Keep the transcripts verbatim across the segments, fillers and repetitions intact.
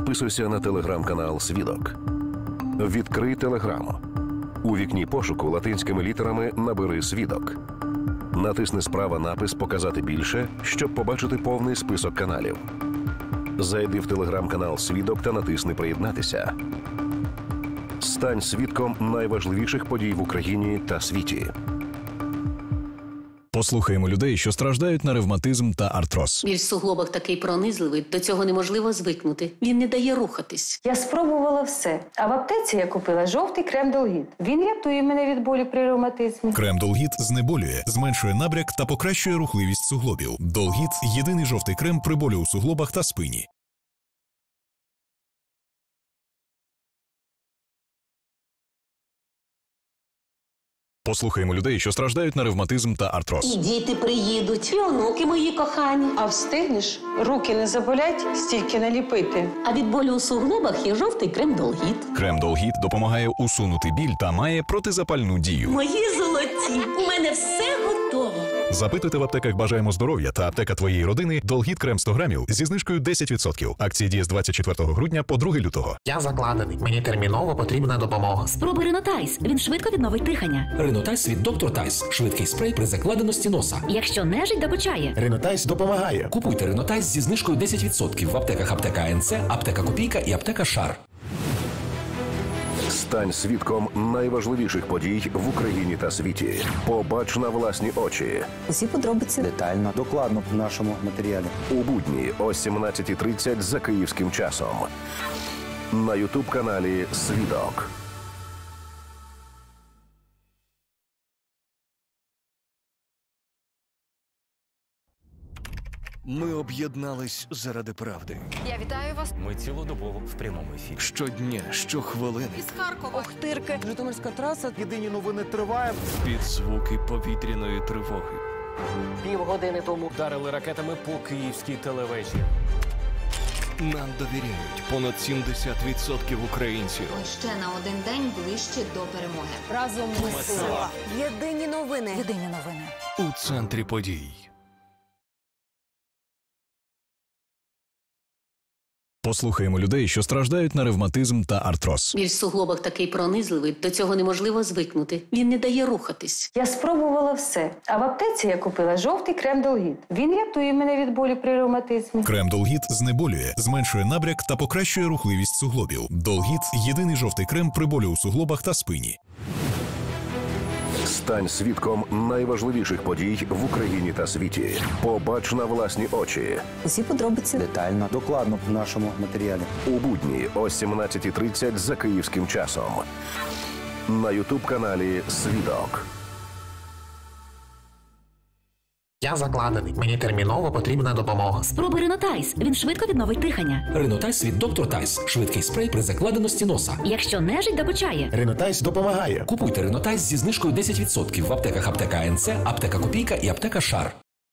Підписуйся на телеграм-канал «Свідок». Відкрий телеграм. У вікні пошуку латинськими літерами набери «Свідок». Натисни справа напис «Показати більше», щоб побачити повний список каналів. Зайди в телеграм-канал «Свідок» та натисни «Приєднатися». Стань свідком найважливіших подій в Україні та світі. Послухаємо людей, що страждають на ревматизм та артроз. Біль в суглобах такий пронизливий, до цього неможливо звикнути. Він не дає рухатись. Я спробувала все. А в аптеці я купила жовтий крем Долгіт. Він рятує мене від болю при ревматизмі. Крем Долгіт знеболює, зменшує набряк та покращує рухливість суглобів. Долгіт – єдиний жовтий крем при болю у суглобах та спині. Послухаємо людей, що страждають на ревматизм та артроз. І діти приїдуть, і онуки мої кохані. А встигнеш? Руки не заболять, стільки наліпити. А від болю у суглобах є жовтий крем Долгіт. Крем Долгіт допомагає усунути біль та має протизапальну дію. Мої золоті, у мене все готово. Запитуйте в аптеках «Бажаємо здоров'я» та аптека твоєї родини Долгіт крем сто грамів зі знижкою десять відсотків. Акція діє з двадцять четвертого грудня по друге лютого. Я закладений. Мені терміново потрібна допомога. Спробуй Ринотайс. Він швидко відновить дихання. Ринотайс від доктор Тайс. Швидкий спрей при закладеності носа. Якщо нежить докучає. Ринотайс допомагає. Купуйте Ринотайс зі знижкою десять відсотків в аптеках аптека АНЦ, аптека Копійка і аптека Шар. Стань свідком найважливіших подій в Україні та світі. Побач на власні очі. Усі подробиці детально, докладно в нашому матеріалі. У будні о сімнадцятій тридцять за київським часом. На ютуб-каналі «Свідок». Ми об'єднались заради правди. Я вітаю вас. Ми цілодобово в прямому ефірі. Щодня, щохвилини. Із Харкова. Охтирки. Житомирська траса. Єдині новини триває. Під звуки повітряної тривоги. Півгодини тому вдарили ракетами по київській телевежі. Нам довіряють понад сімдесят відсотків українців. Ще на один день ближче до перемоги. Разом ми сила. Єдині новини. Єдині новини. У центрі подій. Послухаємо людей, що страждають на ревматизм та артроз. Біль в суглобах такий пронизливий, до цього неможливо звикнути. Він не дає рухатись. Я спробувала все. А в аптеці я купила жовтий крем Долгіт. Він рятує мене від болю при ревматизмі. Крем Долгіт знеболює, зменшує набряк та покращує рухливість суглобів. Долгіт – єдиний жовтий крем при болю у суглобах та спині. Стань свідком найважливіших подій в Україні та світі. Побач на власні очі. Усі подробиці Детально, докладно в нашому матеріалі. У будні о сімнадцятій тридцять за київським часом. На ютуб-каналі «Свідок». Я закладений. Мені терміново потрібна допомога. Спробуй Ринотайс. Він швидко відновить дихання. Ринотайс від доктор Тайс. Швидкий спрей при закладеності носа. Якщо нежить докучає. Ринотайс допомагає. Купуйте Ринотайс зі знижкою десять відсотків в аптеках аптека АНЦ, аптека Копійка і аптека Шар.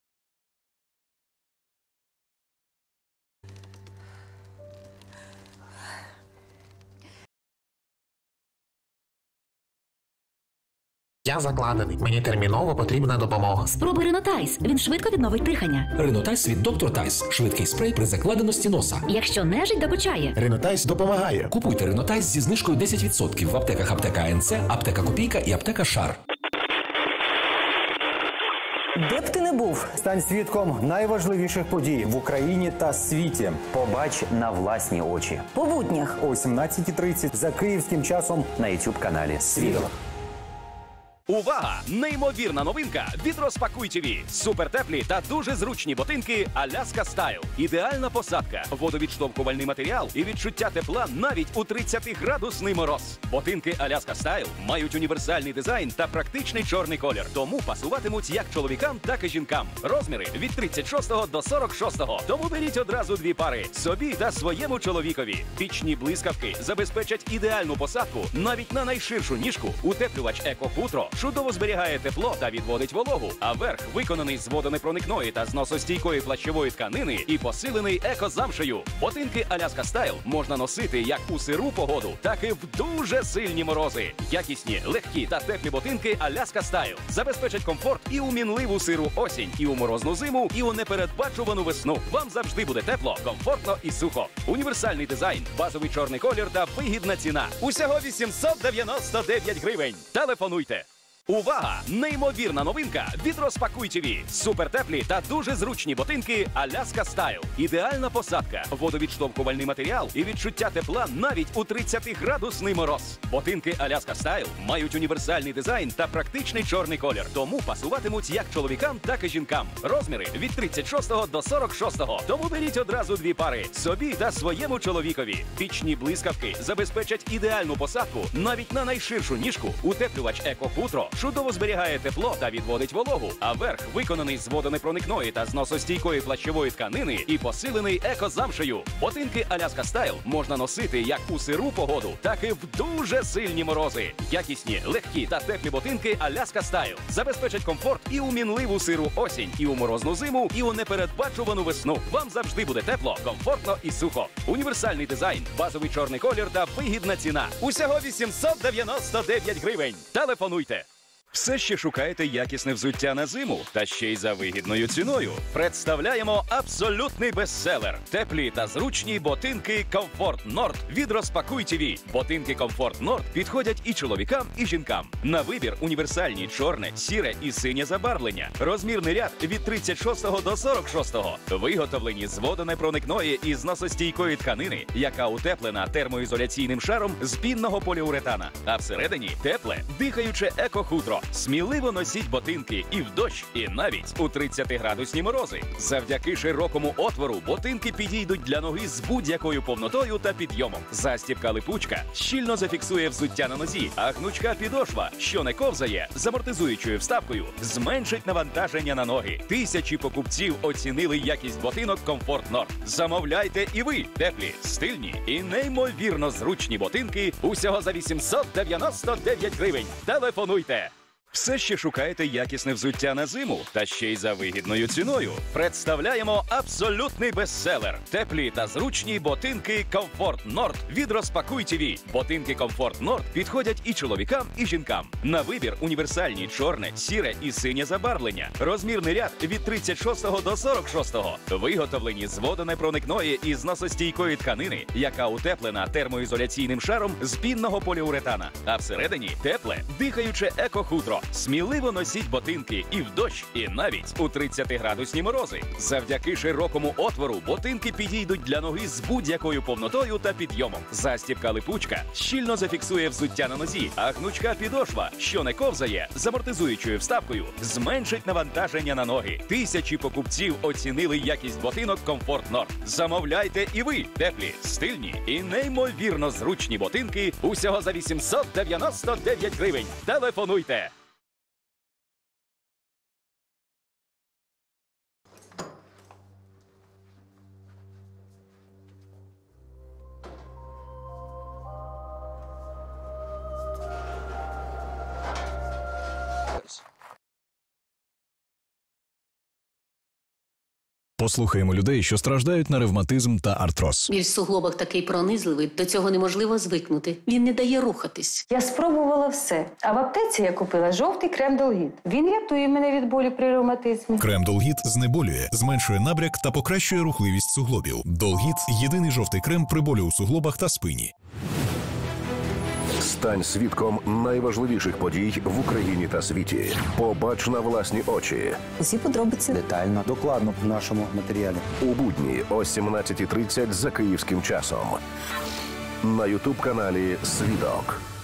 Я закладений. Мені терміново потрібна допомога. Спробуй Ринотайс. Він швидко відновить дихання. Ринотайс від доктор Тайс. Швидкий спрей при закладеності носа. Якщо нежить докучає. Ринотайс допомагає. Купуйте Ринотайс зі знижкою десять відсотків в аптеках аптека АНЦ, аптека Копійка і аптека Шар. Де б ти не був? Стань свідком найважливіших подій в Україні та світі. Побач на власні очі. По буднях. О сімнадцятій тридцять за київським часом На ютуб-каналі «Свідок». Увага! Неймовірна новинка від Розпакуй ТВ. Супертеплі та дуже зручні ботинки Аляска Стайл. Ідеальна посадка, водовідштовхувальний матеріал і відчуття тепла навіть у тридцятиградусний мороз. Ботинки Аляска Стайл мають універсальний дизайн та практичний чорний колір, тому пасуватимуть як чоловікам, так і жінкам. Розміри від тридцять шостого до сорок шостого. Тому беріть одразу дві пари собі та своєму чоловікові. Пічні блискавки забезпечать ідеальну посадку навіть на найширшу ніжку. Утеплювач Еко Хутро чудово зберігає тепло та відводить вологу, а верх виконаний з водонепроникної та зносостійкої плащової тканини і посилений екозамшею. Ботинки Аляска Стайл можна носити як у сиру погоду, так і в дуже сильні морози. Якісні, легкі та теплі ботинки Аляска Стайл забезпечать комфорт і у мінливу сиру осінь, і у морозну зиму, і у непередбачувану весну. Вам завжди буде тепло, комфортно і сухо. Універсальний дизайн, базовий чорний колір та вигідна ціна. Усього вісімсот дев'яносто дев'ять гривень. Телефонуйте. Увага! Неймовірна новинка від Розпакуй ТВ. Супертеплі та дуже зручні ботинки Аляска Стайл. Ідеальна посадка, водовідштовхувальний матеріал і відчуття тепла навіть у тридцятиградусний мороз. Ботинки Аляска Стайл мають універсальний дизайн та практичний чорний колір, тому пасуватимуть як чоловікам, так і жінкам. Розміри від тридцять шостого до сорок шостого. Тому беріть одразу дві пари собі та своєму чоловікові. Пічні блискавки забезпечать ідеальну посадку навіть на найширшу ніжку. Утеплювач Еко-Хутро чудово зберігає тепло та відводить вологу, а верх виконаний з водонепроникної та зносостійкої плащової тканини і посилений екозамшею. Ботинки Аляска Стайл можна носити як у сиру погоду, так і в дуже сильні морози. Якісні, легкі та теплі ботинки Аляска Стайл забезпечать комфорт і у мінливу сиру осінь, і у морозну зиму, і у непередбачувану весну. Вам завжди буде тепло, комфортно і сухо. Універсальний дизайн, базовий чорний колір та вигідна ціна. Усього вісімсот дев'яносто дев'ять гривень. Телефонуйте. Все ще шукаєте якісне взуття на зиму? Та ще й за вигідною ціною? Представляємо абсолютний бестселер. Теплі та зручні ботинки Комфорт Норд від Розпакуй ТВ. Ботинки Комфорт Норд підходять і чоловікам, і жінкам. На вибір універсальні чорне, сіре і синє забарвлення. Розмірний ряд від тридцять шостого до сорок шостого. Виготовлені з водонепроникної і зносостійкої тканини, яка утеплена термоізоляційним шаром з пінного поліуретана. А всередині тепле, дихаюче еко-хутро. Сміливо носіть ботинки і в дощ, і навіть у тридцятиградусні морози. Завдяки широкому отвору ботинки підійдуть для ноги з будь-якою повнотою та підйомом. Застібка-липучка щільно зафіксує взуття на нозі, а гнучка підошва, що не ковзає, з амортизуючою вставкою, зменшить навантаження на ноги. Тисячі покупців оцінили якість ботинок Комфорт Норд. Замовляйте і ви теплі, стильні і неймовірно зручні ботинки усього за вісімсот дев'яносто дев'ять гривень. Телефонуйте! Все ще шукаєте якісне взуття на зиму? Та ще й за вигідною ціною? Представляємо абсолютний бестселер. Теплі та зручні ботинки Комфорт Норд від Розпакуй ТВ. Ботинки Комфорт Норд підходять і чоловікам, і жінкам. На вибір універсальні чорне, сіре і синє забарвлення. Розмірний ряд від тридцять шостого до сорок шостого. Виготовлені з водонепроникної і зносостійкої тканини, яка утеплена термоізоляційним шаром з пінного поліуретана. А всередині тепле, дихаюче еко-хутро. Сміливо носіть ботинки і в дощ, і навіть у тридцятиградусні морози. Завдяки широкому отвору ботинки підійдуть для ноги з будь-якою повнотою та підйомом. Застібка-липучка щільно зафіксує взуття на нозі, а гнучка підошва, що не ковзає, з амортизуючою вставкою, зменшить навантаження на ноги. Тисячі покупців оцінили якість ботинок Комфорт Норд. Замовляйте і ви теплі, стильні і неймовірно зручні ботинки усього за вісімсот дев'яносто дев'ять гривень. Телефонуйте! Послухаємо людей, що страждають на ревматизм та артроз. Біль в суглобах такий пронизливий, до цього неможливо звикнути. Він не дає рухатись. Я спробувала все. А в аптеці я купила жовтий крем Долгіт. Він рятує мене від болю при ревматизмі. Крем Долгіт знеболює, зменшує набряк та покращує рухливість суглобів. Долгіт – єдиний жовтий крем при болю у суглобах та спині. Стань свідком найважливіших подій в Україні та світі. Побач на власні очі. Усі подробиці Детально, докладно в нашому матеріалі. У будні о сімнадцятій тридцять за київським часом. На ютуб-каналі «Свідок».